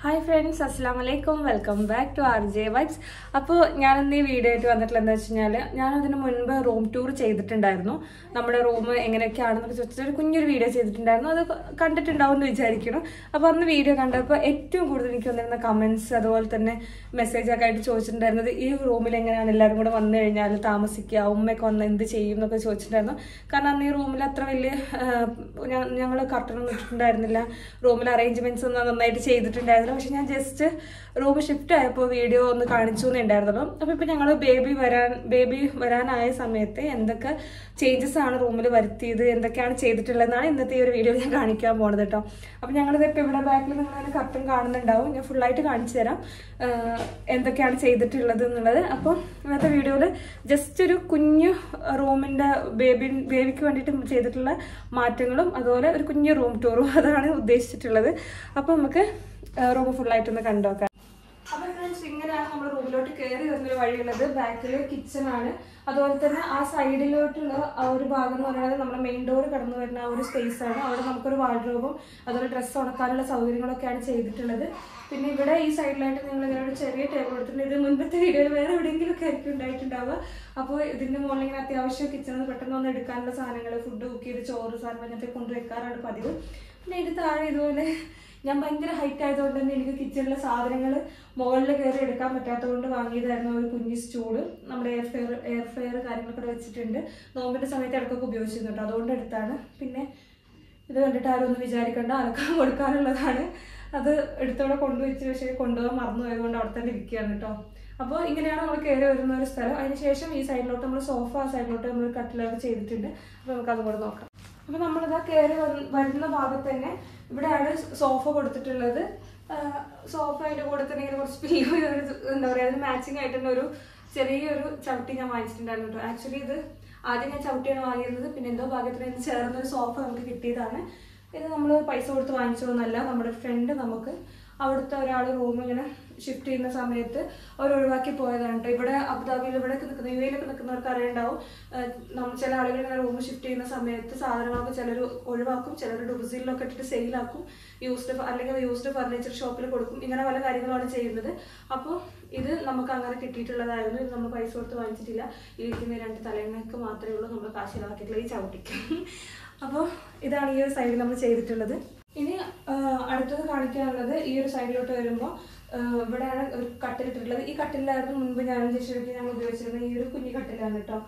Hi friends, Assalamu alaikum. Welcome back to RJ Vibes. അപ്പോൾ ഞാനിന്ന് ഈ വീഡിയോ ആയിട്ട് വന്നിട്ടുള്ളതെന്ന് വെച്ച് കഴിഞ്ഞാൽ ഞാനതിന് മുൻപ് റൂം ടൂർ ചെയ്തിട്ടുണ്ടായിരുന്നു. നമ്മുടെ റൂം എങ്ങനെയൊക്കെയാണെന്നൊക്കെ ചോദിച്ചിട്ട് ഒരു കുഞ്ഞൊരു വീഡിയോ ചെയ്തിട്ടുണ്ടായിരുന്നു. അത് കണ്ടിട്ടുണ്ടാവും എന്ന് വിചാരിക്കുന്നു. അപ്പോൾ അന്ന് വീഡിയോ കണ്ടപ്പോൾ ഏറ്റവും കൂടുതൽ എനിക്ക് വന്നിരുന്ന കമൻസ് അതുപോലെ തന്നെ മെസ്സേജൊക്കെ ആയിട്ട് ചോദിച്ചിട്ടുണ്ടായിരുന്നത് ഈ റൂമിൽ എങ്ങനെയാണ് എല്ലാവരും കൂടെ വന്നു കഴിഞ്ഞാൽ താമസിക്കുക, ഉമ്മയൊക്കെ വന്ന് എന്ത് ചെയ്യും എന്നൊക്കെ ചോദിച്ചിട്ടുണ്ടായിരുന്നു. കാരണം അന്ന് ഈ റൂമിൽ അത്ര വലിയ ഞങ്ങൾ കർട്ടനൊന്നും ഇട്ടിട്ടുണ്ടായിരുന്നില്ല, റൂമിൽ അറേഞ്ച്മെന്റ്സ് ഒന്നും നന്നായിട്ട് ചെയ്തിട്ടുണ്ടായിരുന്നു. പക്ഷെ ഞാൻ ജസ്റ്റ് റൂം ഷിഫ്റ്റ് ആയപ്പോൾ വീഡിയോ ഒന്ന് കാണിച്ചു എന്നേ ഉണ്ടായിരുന്നല്ലോ. അപ്പോൾ ഇപ്പോൾ ഞങ്ങൾ ബേബി വരാനായ സമയത്ത് എന്തൊക്കെ ചേഞ്ചസ് ആണ് റൂമിൽ വരുത്തിയത്, എന്തൊക്കെയാണ് ചെയ്തിട്ടുള്ളതെന്നാണ് ഇന്നത്തെ ഈ ഒരു വീഡിയോ ഞാൻ കാണിക്കാൻ പോണത് കേട്ടോ. അപ്പോൾ ഞങ്ങളിതിപ്പോൾ ഇവിടെ ബാക്കിൽ നിങ്ങളതിന് കർട്ടൻ കാണുന്നുണ്ടാവും. ഞാൻ ഫുള്ളായിട്ട് കാണിച്ചു തരാം എന്തൊക്കെയാണ് ചെയ്തിട്ടുള്ളത് എന്നുള്ളത്. അപ്പോൾ ഇന്നത്തെ വീഡിയോയിൽ ജസ്റ്റ് ഒരു കുഞ്ഞു റൂമിൻ്റെ ബേബിക്ക് വേണ്ടിയിട്ട് ചെയ്തിട്ടുള്ള മാറ്റങ്ങളും അതുപോലെ ഒരു കുഞ്ഞു റൂം ടൂറും അതാണ് ഉദ്ദേശിച്ചിട്ടുള്ളത്. അപ്പോൾ നമുക്ക് റൂം ഫുള്ളായിട്ടൊന്ന് കണ്ടുനോക്കാം. അപ്പോൾ ഫ്രണ്ട്സ്, ഇങ്ങനെയാണ് നമ്മുടെ റൂമിലോട്ട് കയറി വരുന്നൊരു വഴിയുള്ളത്. ബാക്കിൽ കിച്ചണാണ്. അതുപോലെ തന്നെ ആ സൈഡിലോട്ടുള്ള ആ ഒരു ഭാഗം എന്ന് പറയുന്നത് നമ്മുടെ മെയിൻ ഡോർ കടന്നു വരുന്ന ആ ഒരു സ്പേസ് ആണ്. അവിടെ നമുക്കൊരു വാർഡ്രോബും അതുപോലെ ഡ്രസ്സ് ഉണക്കാനുള്ള സൗകര്യങ്ങളൊക്കെയാണ് ചെയ്തിട്ടുള്ളത്. പിന്നെ ഇവിടെ ഈ സൈഡിലായിട്ട് നിങ്ങൾ ഇങ്ങനെ ഒരു ചെറിയ ടേബിൾ എടുത്തിട്ടുണ്ട്. ഇത് മുൻപത്തെ വീഡിയോയിൽ വേറെ എവിടെയെങ്കിലും ഒക്കെ ആയിരിക്കും ഉണ്ടായിട്ടുണ്ടാവുക. അപ്പോൾ ഇതിൻ്റെ മുകളിൽ ഇങ്ങനെ അത്യാവശ്യം കിച്ചണിൽ പെട്ടെന്ന് ഒന്ന് എടുക്കാനുള്ള സാധനങ്ങൾ, ഫുഡ് കുക്ക് ചെയ്ത് ചോറ് സാധനം അങ്ങനത്തെ കൊണ്ടുവയ്ക്കാറാണ് പതിവ്. പിന്നെ ഇതിന് താഴെ ഇതുപോലെ ഞാൻ ഭയങ്കര ഹൈറ്റ് ആയതുകൊണ്ട് തന്നെ എനിക്ക് കിച്ചണിലെ സാധനങ്ങൾ മുകളിൽ കയറി എടുക്കാൻ പറ്റാത്തതുകൊണ്ട് വാങ്ങിയതായിരുന്നു ഒരു കുഞ്ഞി സ്റ്റൂള്. നമ്മുടെ എയർ ഫ്രയർ കാര്യങ്ങളൊക്കെ വെച്ചിട്ടുണ്ട്. നോമ്പിൻ്റെ സമയത്ത് ഇടയ്ക്കൊക്കെ ഉപയോഗിച്ചിരുന്നു, അതുകൊണ്ട് എടുത്താണ്. പിന്നെ ഇത് കണ്ടിട്ട് ആരും ഒന്നും വിചാരിക്കേണ്ട, അലക്കാൻ കൊടുക്കാനുള്ളതാണ്. അത് എടുത്തോടെ കൊണ്ടുവച്ച് പക്ഷേ കൊണ്ടുപോകാൻ മറന്നു പോയതുകൊണ്ട് അവിടെ തന്നെ ഇരിക്കുകയാണ് കേട്ടോ. അപ്പോൾ ഇങ്ങനെയാണ് നമ്മൾ കയറി വരുന്ന ഒരു സ്ഥലം. അതിനുശേഷം ഈ സൈഡിലോട്ട് നമ്മൾ സോഫ, ആ സൈഡിലോട്ട് നമ്മൾ കട്ടിലൊക്കെ ചെയ്തിട്ടുണ്ട്. അപ്പോൾ നമുക്ക് അതും കൂടെ നോക്കാം. അപ്പോൾ നമ്മളിതാ കയറി വരുന്ന ഭാഗത്ത് തന്നെ ഇവിടെയാണ് സോഫ കൊടുത്തിട്ടുള്ളത്. സോഫ അതിൻ്റെ കൂടെ തന്നെ ഇങ്ങനെ കുറച്ച് പില്ലോ എന്താ പറയുക, അതിന് മാച്ചിങ് ആയിട്ട് തന്നെ ഒരു ചെറിയൊരു ചവിട്ടി ഞാൻ വാങ്ങിച്ചിട്ടുണ്ടായിരുന്നു കേട്ടോ. ആക്ച്വലി ഇത് ആദ്യം ഞാൻ ചവിട്ടിയാണ് വാങ്ങിയിരുന്നത്. പിന്നെ എന്തോ ഭാഗ്യത്തിന് ഇതിന് ചേർന്നൊരു സോഫ നമുക്ക് കിട്ടിയതാണ്. ഇത് നമ്മൾ പൈസ കൊടുത്ത് വാങ്ങിച്ചതൊന്നല്ല. നമ്മുടെ ഫ്രണ്ട് നമുക്ക് അവിടുത്തെ ഒരാൾ റൂം ഇങ്ങനെ ഷിഫ്റ്റ് ചെയ്യുന്ന സമയത്ത് അവർ ഒഴിവാക്കി പോയതാണ് കേട്ടോ. ഇവിടെ അബുദാബിയിൽ ഇവിടെയൊക്കെ നിൽക്കുന്ന യുഎയിലൊക്കെ നിൽക്കുന്നവർക്ക് അറിയുണ്ടാവും. നമ്മൾ ചില ആളുകൾ ഇങ്ങനെ റൂം ഷിഫ്റ്റ് ചെയ്യുന്ന സമയത്ത് സാധനങ്ങളൊക്കെ ചിലർ ഒഴിവാക്കും, ചിലർ ഡുബസിലൊക്കെ ഇട്ടിട്ട് സെയിലാക്കും, യൂസ്ഡ് ഫർണിച്ചർ ഷോപ്പിൽ കൊടുക്കും. ഇങ്ങനെ പല കാര്യങ്ങളാണ് ചെയ്യുന്നത്. അപ്പോൾ ഇത് നമുക്ക് അങ്ങനെ കിട്ടിയിട്ടുള്ളതായിരുന്നു. ഇത് നമ്മൾ പൈസ കൊടുത്ത് വാങ്ങിച്ചിട്ടില്ല. ഇരിക്കുന്ന 2 തലങ്ങൾക്ക് മാത്രമേ ഉള്ളൂ നമ്മൾ കാശ് ചിലവാക്കിയിട്ടുള്ള ഈ ചവിട്ടിക്ക്. അപ്പോൾ ഇതാണ് ഈ ഒരു സൈഡിൽ നമ്മൾ ചെയ്തിട്ടുള്ളത്. ഇനി അടുത്തത് കാണിക്കാനുള്ളത് ഈ ഒരു സൈഡിലോട്ട് വരുമ്പോൾ ഇവിടെയാണ് ഒരു കട്ടിലിട്ടിട്ടുള്ളത്. ഈ കട്ടിലായിരുന്നു മുൻപ് ഞാനും ചേച്ചിയൊക്കെ ഞങ്ങൾ ഉപയോഗിച്ചിരുന്നത്. ഈ ഒരു കുഞ്ഞു കട്ടിലാണ് കേട്ടോ.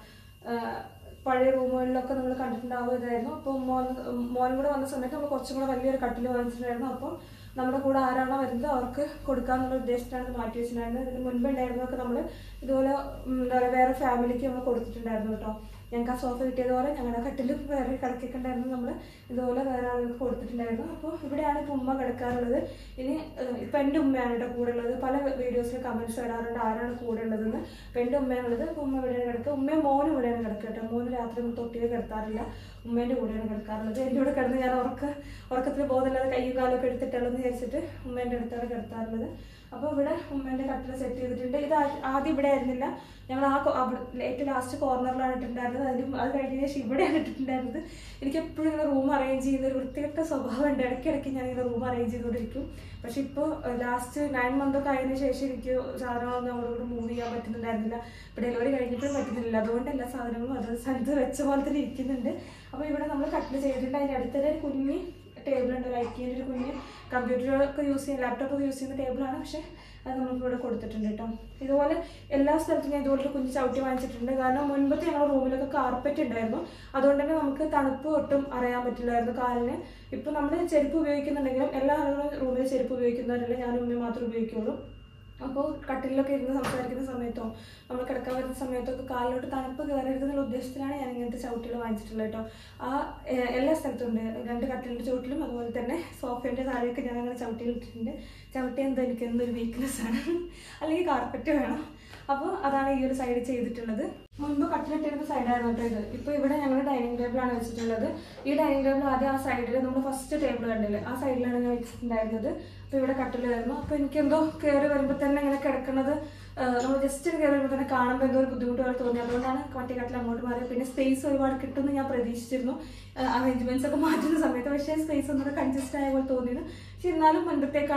പഴയ റൂമുകളിലൊക്കെ നമ്മൾ കണ്ടിട്ടുണ്ടാവും ഇതായിരുന്നു. അപ്പോൾ മോനും കൂടെ വന്ന സമയത്ത് നമ്മൾ കുറച്ചും കൂടെ വലിയൊരു കട്ടിൽ വാങ്ങിച്ചിട്ടുണ്ടായിരുന്നു. അപ്പോൾ നമ്മുടെ കൂടെ ആരാണോ വരുന്നത് അവർക്ക് കൊടുക്കാമെന്നുള്ള ഉദ്ദേശത്തിലാണ് ഇത് മാറ്റി വെച്ചിട്ടുണ്ടായിരുന്നത്. ഇതിന് മുൻപ് ഉണ്ടായിരുന്നതൊക്കെ നമ്മൾ ഇതുപോലെ എന്താ പറയുക വേറെ ഫാമിലിക്ക് നമ്മൾ കൊടുത്തിട്ടുണ്ടായിരുന്നു കേട്ടോ. ഞങ്ങൾക്ക് ആ സോഫ കിട്ടിയതുപോലെ ഞങ്ങളുടെ കട്ടിലും വേറെ കിടക്കൊക്കെ ഉണ്ടായിരുന്നു, നമ്മൾ ഇതുപോലെ വേറെ ആളുകൾക്ക് കൊടുത്തിട്ടുണ്ടായിരുന്നു. അപ്പോൾ ഇവിടെയാണ് ഇപ്പോൾ ഉമ്മ കിടക്കാറുള്ളത്. ഇനി ഇപ്പം എൻ്റെ ഉമ്മയാണ് കേട്ടോ കൂടെ ഉള്ളത്. പല വീഡിയോസിൽ കമൻറ്റ്സ് വരാറുണ്ട് ആരാണ് കൂടെ ഉള്ളതെന്ന്. ഇപ്പം എൻ്റെ ഉമ്മയാണുള്ളത്. അപ്പോൾ ഉമ്മ ഇവിടെയാണ് കിടക്കുക. ഉമ്മയും മോനും ഇവിടെയാണ് കിടക്കുക കേട്ടോ. മോന് രാത്രി തൊട്ടിയിൽ കിടത്താറില്ല, ഉമ്മേൻ്റെ കൂടെയാണ് കിടക്കാറുള്ളത്. എൻ്റെ കൂടെ കിടന്ന് ഞാൻ ഉറക്കത്തിൽ ബോധമില്ലാതെ കയ്യും കാലൊക്കെ എടുത്തിട്ടുള്ളതെന്ന് വിചാരിച്ചിട്ട് ഉമ്മേൻ്റെ അടുത്താണ് കിടത്താറുള്ളത്. അപ്പോൾ ഇവിടെ ഉമ്മേൻ്റെ കട്ടിൽ സെറ്റ് ചെയ്തിട്ടുണ്ട്. ഇത് ആദ്യം ഇവിടെ ആയിരുന്നില്ല, ഞങ്ങൾ ഏറ്റവും ലാസ്റ്റ് കോർണറിലാണ് ഇട്ടിട്ടുണ്ടായിരുന്നത്. അത് കഴിഞ്ഞ ശേഷം ഇവിടെയാണ് ഇട്ടിട്ടുണ്ടായിരുന്നത്. എനിക്ക് എപ്പോഴും ഇങ്ങനെ റൂം അറേഞ്ച് ചെയ്യുന്ന ഒരു വൃത്തികെട്ട സ്വഭാവമുണ്ട്. ഇടയ്ക്കിടയ്ക്ക് ഞാൻ ഇങ്ങനെ റൂം അറേഞ്ച് ചെയ്തുകൊണ്ടിരിക്കും. പക്ഷെ ഇപ്പോൾ ലാസ്റ്റ് 9 മന്തൊക്കെ ആയതിനു ശേഷം എനിക്ക് സാധനങ്ങളൊന്നും അവരോട് മൂവ് ചെയ്യാൻ പറ്റുന്നുണ്ടായിരുന്നില്ല. ഇപ്പോൾ ഡെലിവറി കഴിഞ്ഞിട്ടും പറ്റുന്നില്ല. അതുകൊണ്ട് എല്ലാ സാധനങ്ങളും അതത് സ്ഥലത്ത് വെച്ച പോലെ തന്നെ ഇരിക്കുന്നുണ്ട്. അപ്പോൾ ഇവിടെ നമ്മൾ കട്ടിൽ ചെയ്തിട്ടുണ്ട്. അതിൻ്റെ അടുത്തന്നെ ഒരു കുഞ്ഞ് ടേബിളുണ്ട്, ലൈറ്റ് ചെയ്യുന്ന ഒരു കുഞ്ഞ് കമ്പ്യൂട്ടറൊക്കെ യൂസ് ചെയ്യുന്ന ലാപ്ടോപ്പൊക്കെ യൂസ് ചെയ്യുന്ന ടേബിളാണ്. പക്ഷേ അത് നമ്മളിവിടെ കൊടുത്തിട്ടുണ്ട് കേട്ടോ. ഇതുപോലെ എല്ലാ സ്ഥലത്തും ഞാൻ ഇതുപോലൊരു കുഞ്ഞ് ചവിട്ടി വാങ്ങിച്ചിട്ടുണ്ട്. കാരണം മുൻപത്തെ ഞങ്ങളുടെ റൂമിലൊക്കെ കാർപ്പറ്റ് ഉണ്ടായിരുന്നു. അതുകൊണ്ട് തന്നെ നമുക്ക് തണുപ്പ് ഒട്ടും അറിയാൻ പറ്റില്ലായിരുന്നു കാലിന്. ഇപ്പോൾ നമ്മൾ ചെരുപ്പ് ഉപയോഗിക്കുന്നുണ്ടെങ്കിലും എല്ലാ ആളുകളും റൂമിൽ ചെരുപ്പ് ഉപയോഗിക്കുന്നവരല്ല, ഞാനും ഉമ്മയും മാത്രമേ ഉപയോഗിക്കുള്ളൂ. അപ്പോൾ കട്ടിലൊക്കെ ഇരുന്ന് സംസാരിക്കുന്ന സമയത്തോ നമ്മൾ കിടക്കാൻ വരുന്ന സമയത്തൊക്കെ കാലിലോട്ട് തണുപ്പ് കയറരുതെന്നുള്ള ഉദ്ദേശത്തിലാണ് ഞാൻ ഇങ്ങനത്തെ ചവിട്ടികൾ വാങ്ങിച്ചിട്ടുള്ളത് കേട്ടോ. ആ എല്ലാ സ്ഥലത്തും ഉണ്ട്. 2 കട്ടിലിൻ്റെ ചുവട്ടിലും അതുപോലെ തന്നെ സോഫേൻ്റെ താഴെയൊക്കെ ഞാൻ അങ്ങനെ ചവിട്ടിയിട്ടിട്ടുണ്ട്. ചവിട്ടി എന്തോ എനിക്ക് എന്തൊരു വീക്ക്നെസ്സാണ്, അല്ലെങ്കിൽ കാർപ്പറ്റ് വേണം. അപ്പോൾ അതാണ് ഈ ഒരു സൈഡ് ചെയ്തിട്ടുള്ളത്. മുൻപ് കട്ടിലിട്ടിരുന്ന സൈഡായിരുന്നു കേട്ടോ ഇത്. ഇപ്പോൾ ഇവിടെ ഞങ്ങൾ ഡൈനിങ് ടേബിളാണ് വെച്ചിട്ടുള്ളത്. ഈ ഡൈനിങ് ടേബിൾ ആദ്യം ആ സൈഡിൽ നമ്മൾ ഫസ്റ്റ് ടേബിൾ കണ്ടില്ലേ, ആ സൈഡിലാണ് ഞാൻ വെച്ചിട്ടുണ്ടായിരുന്നത്. അപ്പോൾ ഇവിടെ കട്ടിലായിരുന്നു. അപ്പോൾ എനിക്കെന്തോ കയറി വരുമ്പോൾ തന്നെ ഇങ്ങനെ കിടക്കുന്നത് നമ്മൾ ജസ്റ്റ് കയറി വരുമ്പോൾ തന്നെ കാണുമ്പോൾ എന്തോ ഒരു ബുദ്ധിമുട്ട് പോലെ തോന്നി. അതുകൊണ്ടാണ് മറ്റേ കട്ടിൽ അങ്ങോട്ട് മാറിയത്. പിന്നെ സ്പേസ് ഒരുപാട് കിട്ടുമെന്ന് ഞാൻ പ്രതീക്ഷിച്ചിരുന്നു അറേഞ്ച്മെൻറ്റ്സ് ഒക്കെ മാറ്റുന്ന സമയത്ത്. പക്ഷേ സ്പേസ് ഒന്നുകൂടെ കൺജസ്റ്റ് ആയ പോലെ തോന്നിയിരുന്നു. പക്ഷെ എന്നാലും മുൻപത്തേക്കാളും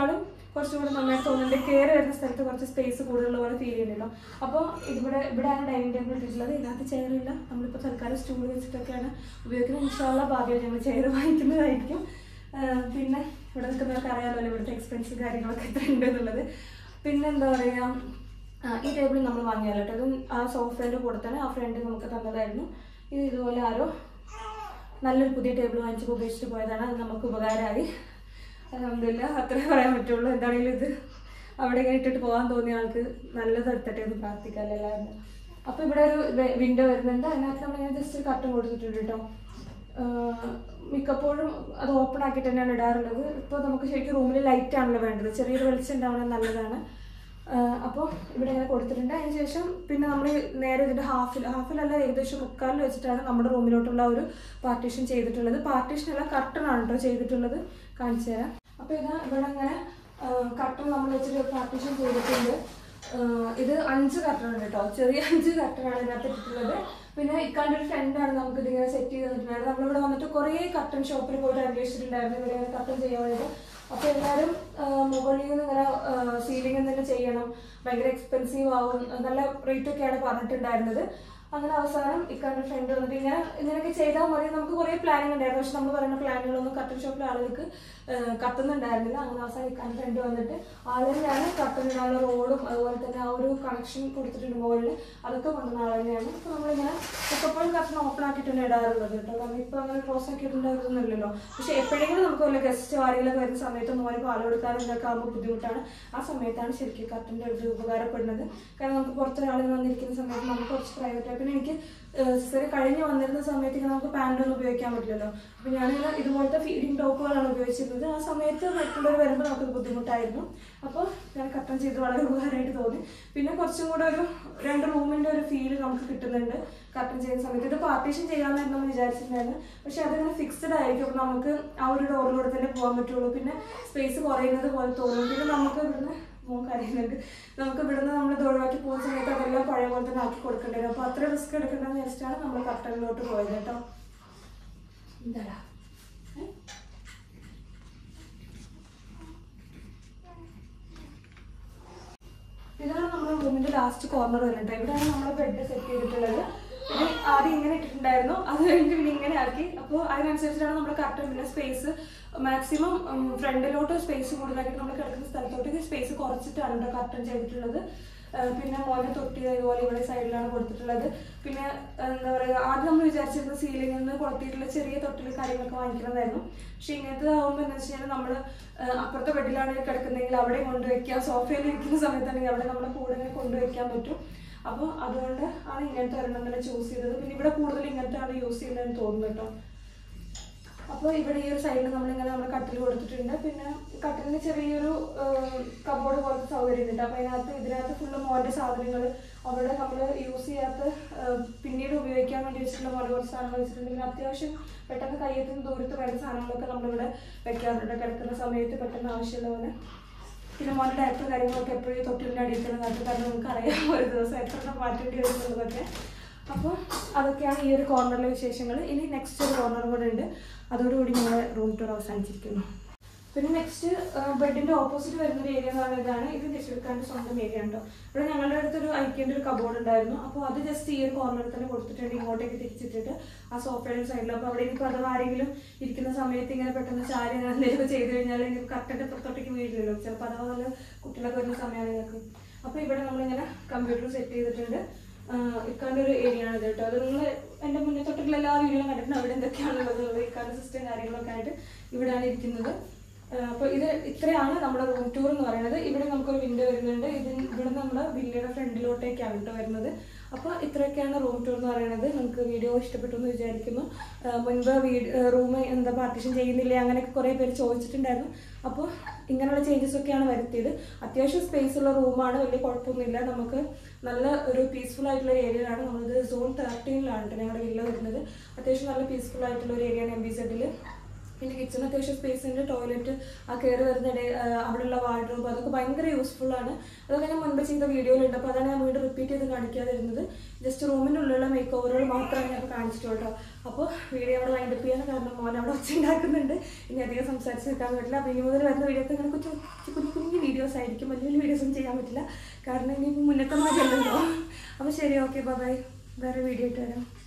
കുറച്ചുകൂടെ നന്നായിട്ട് തോന്നുന്നുണ്ട്. കയറി വരുന്ന സ്ഥലത്ത് കുറച്ച് സ്പേസ് കൂടുതലുള്ള പോലെ ഫീൽ ചെയ്യുന്നുണ്ടല്ലോ. അപ്പോൾ ഇവിടെയാണ് ഡൈനിങ് ടേബിൾ ഇട്ടിട്ടുള്ളത്. ഇതിനകത്ത് ചെയറില്ല, നമ്മളിപ്പോൾ തൽക്കാലം സ്റ്റൂൾ വെച്ചിട്ടൊക്കെയാണ് ഉപയോഗിക്കുന്നത്. ഇൻഷാല്ലാ ഭാവിയിൽ ഞങ്ങൾ ചെയർ വാങ്ങിക്കുന്നതായിരിക്കും. പിന്നെ ഇവിടെ നിൽക്കുന്നവർക്ക് അറിയാമല്ലോ ഇവിടുത്തെ എക്സ്പെൻസ് കാര്യങ്ങളൊക്കെ എത്ര ഉണ്ട് എന്നുള്ളത്. പിന്നെ എന്താ പറയുക, ഈ ടേബിൾ നമ്മൾ വാങ്ങിയാലോ കേട്ടോ. ഇത് ആ സോഫേൻ്റെ കൂടെ തന്നെ ആ ഫ്രണ്ട് നമുക്ക് തന്നതായിരുന്നു. ഇത് ഇതുപോലെ ആരോ നല്ലൊരു പുതിയ ടേബിൾ വാങ്ങിച്ചപ്പോൾ ഉപയോഗിച്ചിട്ട് പോയതാണ്. അത് നമുക്ക് ഉപകാരമായി. അൽഹംദുലില്ലാ, അത്രേ പറയാൻ പറ്റുള്ളൂ. എന്താണെങ്കിലും ഇത് അവിടെ ഇങ്ങനെ ഇട്ടിട്ട് പോകാൻ തോന്നിയ ആൾക്ക് നല്ലത് എടുത്തിട്ട് എന്ന് പ്രാർത്ഥിക്കാമല്ലോ എല്ലാവരും. അപ്പോൾ ഇവിടെ ഒരു വിൻഡോ വരുന്നുണ്ട്. അതിനകത്ത് നമ്മളിങ്ങനെ ജസ്റ്റ് ഒരു കർട്ടൻ കൊടുത്തിട്ടുണ്ട് കേട്ടോ. മിക്കപ്പോഴും അത് ഓപ്പൺ ആക്കിയിട്ട് തന്നെയാണ് ഇടാറുള്ളത്. ഇപ്പോൾ നമുക്ക് ശരിക്കും റൂമിൽ ലൈറ്റ് ആണല്ലോ വേണ്ടത്, ചെറിയൊരു വെളിച്ചം ഉണ്ടാവണം നല്ലതാണ്. അപ്പോൾ ഇവിടെ ഇങ്ങനെ കൊടുത്തിട്ടുണ്ട്. അതിന് ശേഷം പിന്നെ നമ്മൾ നേരെ ഇതിൻ്റെ ഹാഫിലല്ല ഏകദേശം മുക്കാലിൽ വെച്ചിട്ടാണ് നമ്മുടെ റൂമിലോട്ടുള്ള ഒരു പാർട്ടീഷൻ ചെയ്തിട്ടുള്ളത്. പാർട്ടീഷനല്ല, കർട്ടനാണ് കേട്ടോ ചെയ്തിട്ടുള്ളത്. കാണിച്ചു തരാം. അപ്പോൾ ഇതാ ഇവിടെ ഇങ്ങനെ കർട്ടൻ നമ്മൾ വെച്ചിട്ട് പാർട്ടീഷൻ ചെയ്തിട്ടുണ്ട്. ഇത് 5 കർട്ടനാണ് കേട്ടോ, ചെറിയ 5 കർട്ടനാണ് ഇതിനകത്ത് ഇട്ടിട്ടുള്ളത്. പിന്നെ ഇക്കാൻ്റെ ഒരു ഫ്രണ്ടാണ് നമുക്ക് ഇതിങ്ങനെ സെറ്റ് ചെയ്ത് തന്നിട്ടുണ്ടായിരുന്നു. നമ്മളിവിടെ വന്നിട്ട് കുറേ കർട്ടൻ ഷോപ്പിൽ പോയിട്ട് അന്വേഷിച്ചിട്ടുണ്ടായിരുന്നു ഇവിടെ ഇങ്ങനെ കർട്ടൻ ചെയ്യാൻ വേണ്ടിയിട്ട്. അപ്പോൾ എല്ലാവരും മുകളിൽ നിന്ന് ഇങ്ങനെ സീലിംഗ് തന്നെ ചെയ്യണം, ഭയങ്കര എക്സ്പെൻസീവ് ആവും, നല്ല റേറ്റൊക്കെയാണ് പറഞ്ഞിട്ടുണ്ടായിരുന്നത്. അങ്ങനെ അവസാനം ഇക്കാൻ്റെ ഫ്രണ്ട് വന്നിട്ട് ഇങ്ങനെയൊക്കെ ചെയ്താൽ മതി. നമുക്ക് കുറേ പ്ലാനിങ് ഉണ്ടായിരുന്നു, പക്ഷെ നമ്മൾ പറയുന്ന പ്ലാനുകളൊന്നും കർട്ടൻ ഷോപ്പിലെ ആളുകൾക്ക് കത്തുന്നുണ്ടായിരുന്നില്ല. അങ്ങനെ അവസാനം ഇക്കാൻ്റെ ഫ്രണ്ട് വന്നിട്ട് ആളുതന്നെയാണ് കർട്ടനിടാനുള്ള റോഡും അതുപോലെ തന്നെ ആ ഒരു കണക്ഷൻ കൊടുത്തിട്ടുണ്ട് മുകളിൽ, അതൊക്കെ കൊണ്ടുവന്ന ആൾ തന്നെയാണ്. ഇപ്പോൾ നമ്മളിങ്ങനെ മിക്കപ്പോഴും കർട്ടൻ ഓപ്പൺ ആക്കിയിട്ട് തന്നെ ഇടാറുള്ളത് കേട്ടോ. കാരണം ഇപ്പോൾ അങ്ങനെ ക്ലോസ് ആക്കിയിട്ടുണ്ടായിരുന്നില്ലല്ലോ. പക്ഷെ എപ്പോഴെങ്കിലും നമുക്ക് വല്ല ഗസ്റ്റ് ആരെങ്കിലും വരുന്ന സമയത്ത് മോനെ പാൽ കൊടുക്കാനും ഇതൊക്കെ ആകുമ്പോൾ ബുദ്ധിമുട്ടാണ്. ആ സമയത്താണ് ശരിക്കും കർട്ടൻ്റെ ഒരു ഉപകാരപ്പെടുന്നത്. കാരണം നമുക്ക് പുറത്തൊരാളിൽ വന്നിരിക്കുന്ന സമയത്ത് നമുക്ക് കുറച്ച് പ്രൈവറ്റ്. പിന്നെ എനിക്ക് സിസേറിയൻ കഴിഞ്ഞ് വന്നിരുന്ന സമയത്ത് ഇങ്ങനെ നമുക്ക് പാൻറ്റൊന്നും ഉപയോഗിക്കാൻ പറ്റില്ലല്ലോ. അപ്പോൾ ഞാനിങ്ങനെ ഇതുപോലത്തെ ഫീഡിങ് ടോപ്പുകളാണ് ഉപയോഗിച്ചിരുന്നത്. ആ സമയത്ത് മറ്റുള്ളവർ വരുമ്പോൾ നമുക്കത് ബുദ്ധിമുട്ടായിരുന്നു. അപ്പോൾ ഞാൻ കർട്ടൻ ചെയ്ത് വളരെ ഉപകാരമായിട്ട് തോന്നി. പിന്നെ കുറച്ചും കൂടെ ഒരു 2 റൂമിൻ്റെ ഒരു ഫീൽ നമുക്ക് കിട്ടുന്നുണ്ട് കർട്ടൻ ചെയ്യുന്ന സമയത്ത്. ഇത് പാർട്ടീഷൻ ചെയ്യാമെന്നായിരുന്നു നമ്മൾ വിചാരിച്ചിട്ടുണ്ടായിരുന്നു, പക്ഷെ അതിങ്ങനെ ഫിക്സ്ഡ് ആയിരിക്കും. അപ്പോൾ നമുക്ക് ആ ഒരു ഡോറിലൂടെ തന്നെ പോകാൻ പറ്റുള്ളൂ. പിന്നെ സ്പേസ് കുറയുന്നത് പോലെ തോന്നും. പിന്നെ നമുക്ക് ഇവിടുന്ന് കാര്യങ്ങളുണ്ട്, നമുക്ക് ഇവിടുന്ന് നമ്മൾ ഒഴിവാക്കി പോകുന്ന സമയത്ത് അതെല്ലാം പഴയ പോലെ തന്നെ ആക്കി കൊടുക്കേണ്ടി വരും. അപ്പോൾ അത്ര റിസ്ക് എടുക്കേണ്ടതെന്ന് വിചാരിച്ചിട്ടാണ് നമ്മൾ കർട്ടനിലോട്ട് പോയത് കേട്ടോ. എന്താടാ ഇതാണ് നമ്മുടെ റൂമിന്റെ ലാസ്റ്റ് കോർണർ വരുന്നുണ്ട്. ഇവിടെയാണ് നമ്മൾ ബെഡ് സെറ്റ് ചെയ്തിട്ടുള്ളത്. ഇത് ആദ്യം ഇങ്ങനെ ഇട്ടിട്ടുണ്ടായിരുന്നു, അത് കഴിഞ്ഞിട്ട് പിന്നെ ഇങ്ങനെ ആക്കി. അപ്പോൾ അതിനനുസരിച്ചിട്ടാണ് നമ്മൾ കർട്ടൻ പിന്നെ സ്പേസ് മാക്സിമം ഫ്രണ്ടിലോട്ട് സ്പേസ് കൂടുതലാക്കിയിട്ട് നമ്മൾ കിടക്കുന്ന സ്ഥലത്തോട്ട് സ്പേസ് കുറച്ചിട്ടാണ് കേട്ടോ കർട്ടൻ ചെയ്തിട്ടുള്ളത്. പിന്നെ മോനെ തൊട്ടി ഇതുപോലെ ഇവിടെ സൈഡിലാണ് കൊടുത്തിട്ടുള്ളത്. പിന്നെ എന്താ പറയുക, ആദ്യം നമ്മൾ വിചാരിച്ചിരുന്ന സീലിംഗിൽ നിന്ന് കൊളുത്തിയിട്ടുള്ള ചെറിയ തൊട്ടിൽ കാര്യങ്ങളൊക്കെ വാങ്ങിക്കുന്നതായിരുന്നു. പക്ഷെ ഇങ്ങനത്തെ ആകുമ്പോൾ എന്താ വെച്ച് കഴിഞ്ഞാൽ നമ്മൾ അപ്പുറത്തെ ബെഡിലാണ് കിടക്കുന്നതെങ്കിൽ അവിടെ കൊണ്ടുവയ്ക്കാം, സോഫയിൽ ഇരിക്കുന്ന സമയത്താണെങ്കിൽ അവിടെ നമ്മളെ കൂടെ കൊണ്ടുവയ്ക്കാൻ പറ്റും. അപ്പോൾ അതുകൊണ്ട് ആണ് ഇങ്ങനത്തെ ഒരെണ്ണം തന്നെ ചൂസ് ചെയ്തത്. പിന്നെ ഇവിടെ കൂടുതൽ ഇങ്ങനത്തെ ആണ് യൂസ് ചെയ്യുന്നതെന്ന് തോന്നുന്നു കേട്ടോ. അപ്പോൾ ഇവിടെ ഈ ഒരു സൈഡിൽ നമ്മളിങ്ങനെ നമ്മൾ കട്ടിൽ കൊടുത്തിട്ടുണ്ട്. പിന്നെ കട്ടിലിന് ചെറിയൊരു കബോർഡ് പോലത്തെ സൗകര്യം ഉണ്ട്. അപ്പോൾ ഇതിനകത്ത് ഫുള്ള് മോൻ്റെ സാധനങ്ങൾ അവിടെ നമ്മൾ യൂസ് ചെയ്യാത്ത പിന്നീട് ഉപയോഗിക്കാൻ വേണ്ടി വെച്ചിട്ടുള്ള പോലെ കുറച്ച് സാധനങ്ങൾ വെച്ചിട്ടുണ്ട്. പിന്നെ അത്യാവശ്യം പെട്ടെന്ന് കയ്യെത്തുന്ന ദൂരത്ത് വേണ്ട സാധനങ്ങളൊക്കെ നമ്മളിവിടെ വെക്കാറുണ്ട് കിടക്കുന്ന സമയത്ത് പെട്ടെന്ന് ആവശ്യമുള്ള പോലെ. പിന്നെ മോൻ്റെ ഡയറക്ടർ കാര്യങ്ങളൊക്കെ എപ്പോഴും തൊട്ടിലിൻ്റെ അടിയിൽ തന്നെ നടത്തി, കാരണം നമുക്കറിയാം ഒരു ദിവസം എത്ര മാറ്റേണ്ടി വരുന്നുള്ളതൊക്കെ. അപ്പോൾ അതൊക്കെയാണ് ഈ ഒരു കോർണറിലെ വിശേഷങ്ങൾ. ഇനി നെക്സ്റ്റ് ഒരു കോർണർ കൂടെ ഉണ്ട്, അതോടുകൂടി ഞങ്ങൾ റൂം ടൂർ അവസാനിച്ചിരിക്കുന്നു. പിന്നെ നെക്സ്റ്റ് ബെഡിൻ്റെ ഓപ്പോസിറ്റ് വരുന്നൊരു ഏരിയ എന്ന് പറയുന്നത് ഇതാണ്. ഇത് ജസ്റ്റ് സ്വന്തം ഏരിയ ഉണ്ടോ. ഇവിടെ ഞങ്ങളുടെ അടുത്തൊരു ഐക്യൻ്റെ ഒരു കബോർഡ് ഉണ്ടായിരുന്നു. അപ്പോൾ അത് ജസ്റ്റ് ഈ ഒരു കോർണറിൽ തന്നെ കൊടുത്തിട്ടുണ്ട്, ഇങ്ങോട്ടേക്ക് തിരിച്ചിട്ടിട്ട് ആ സോഫയുടെ സൈഡിൽ. അപ്പോൾ അവിടെ എനിക്ക് അഥവാ ആരെങ്കിലും ഇരിക്കുന്ന സമയത്ത് ഇങ്ങനെ പെട്ടെന്ന് ചാരി എന്തെങ്കിലും ചെയ്ത് കഴിഞ്ഞാൽ എനിക്ക് കറക്റ്റായിട്ട് പുറത്തോട്ടേക്ക് വീഴില്ലല്ലോ, ചിലപ്പോൾ അഥവാ നല്ല കുട്ടികളൊക്കെ വരുന്ന സമയമാണ് ഞങ്ങൾക്ക്. അപ്പോൾ ഇവിടെ നമ്മളിങ്ങനെ കമ്പ്യൂട്ടർ സെറ്റ് ചെയ്തിട്ടുണ്ട്. ഇക്കാൻ്റെ ഒരു ഏരിയ ആണ് ഇത് കേട്ടോ. അത് നിങ്ങൾ എൻ്റെ മുന്നേ തൊട്ടുള്ള എല്ലാ വീഡിയോയിലും കണ്ടിട്ടുണ്ട് അവിടെ എന്തൊക്കെയാണുള്ളത്, ഇക്കാൻ്റെ സിസ്റ്റം കാര്യങ്ങളൊക്കെ ആയിട്ട് ഇവിടെയാണ് ഇരിക്കുന്നത്. അപ്പോൾ ഇത് ഇത്രയാണ് നമ്മുടെ റൂം ടൂർ എന്ന് പറയുന്നത്. ഇവിടെ നമുക്കൊരു വിൻഡോ വരുന്നുണ്ട്. ഇവിടെ നമ്മുടെ വില്ലയുടെ ഫ്രണ്ടിലോട്ടേക്കാണ് കേട്ടോ വരുന്നത്. അപ്പോൾ ഇത്രയൊക്കെയാണ് റൂം ടൂർ എന്ന് പറയുന്നത്. നിങ്ങൾക്ക് വീഡിയോ ഇഷ്ടപ്പെട്ടു എന്ന് വിചാരിക്കുന്നു. മുൻപ് റൂം എന്താ പാർട്ടീഷൻ ചെയ്യുന്നില്ലേ അങ്ങനെയൊക്കെ കുറേ പേര് ചോദിച്ചിട്ടുണ്ടായിരുന്നു. അപ്പോൾ ഇങ്ങനെയുള്ള ചേഞ്ചസ് ഒക്കെയാണ് വരുത്തിയത്. അത്യാവശ്യം സ്പേസ് ഉള്ള റൂമാണ്, വലിയ കുഴപ്പമൊന്നുമില്ല. നമുക്ക് നല്ല ഒരു പീസ്ഫുൾ ആയിട്ടുള്ള ഒരു ഏരിയയിലാണ്. നമ്മളിത് സോൺ 13-ലാണ് ഞങ്ങളുടെ വില്ല വരുന്നത്. അത്യാവശ്യം നല്ല പീസ്ഫുൾ ആയിട്ടുള്ള ഒരു ഏരിയയാണ് MBZ. പിന്നെ കിച്ചൺ അത്യാവശ്യം സ്പേസ് ഉണ്ട്, ടോയ്ലറ്റ്, ആ കയറി വരുന്നിടെ അവിടെയുള്ള വാർഡ്രോബ്, അതൊക്കെ ഭയങ്കര യൂസ്ഫുള്ളാണ്. അതൊക്കെ ഞാൻ മുൻപ് ചെയ്ത വീഡിയോയിലുണ്ട്. അപ്പോൾ അതാണ് ഞാൻ വീണ്ടും റിപ്പീറ്റ് ചെയ്ത് കാണിക്കാതിരുന്നത്. ജസ്റ്റ് റൂമിൻ്റെ ഉള്ളിലുള്ള മേക്ക് ഓവറുകൾ മാത്രമാണ് ഞാൻ കാണിച്ചിട്ടുള്ളൂ കേട്ടോ. അപ്പോൾ വീഡിയോ അവിടെ വൈൻഡപ്പ് ചെയ്യാൻ കാരണം മോൻ അവിടെ ഒച്ച ഉണ്ടാക്കുന്നുണ്ട്. ഇനി അധികം സംസാരിച്ച് നിൽക്കാൻ പറ്റില്ല. അപ്പോൾ ഇനി മുതൽ വരുന്ന വീഡിയോ ഒക്കെ അങ്ങനെ കുഞ്ഞു വീഡിയോസ് ആയിരിക്കും, വലിയ വലിയ വീഡിയോസ് ഒന്നും ചെയ്യാൻ പറ്റില്ല. കാരണം ഇനിയിപ്പോൾ മുന്നത്തെ മാതിരിയല്ലല്ലോ. അപ്പോൾ ശരി, ഓക്കെ, ബൈ. വേറെ വീഡിയോ ഇട്ട് വരാം.